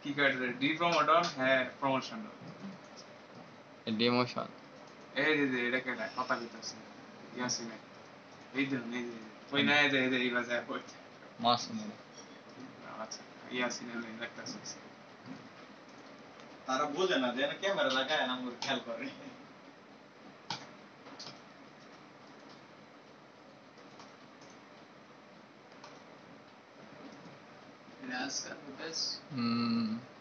কি কাটে the promoter হ্যাঁ প্রমোশন ডিমোশন এই যে এটা কেটে কথা কইতাছে ইয়াসিন এই যে ওই না এই যে এই বাজে কই মাসুম আচ্ছা ইয়াসিন এই দেখতাছে তারা বোঝে না যে ক্যামেরা লাগায় আমার খেয়াল করে রাজ কা বস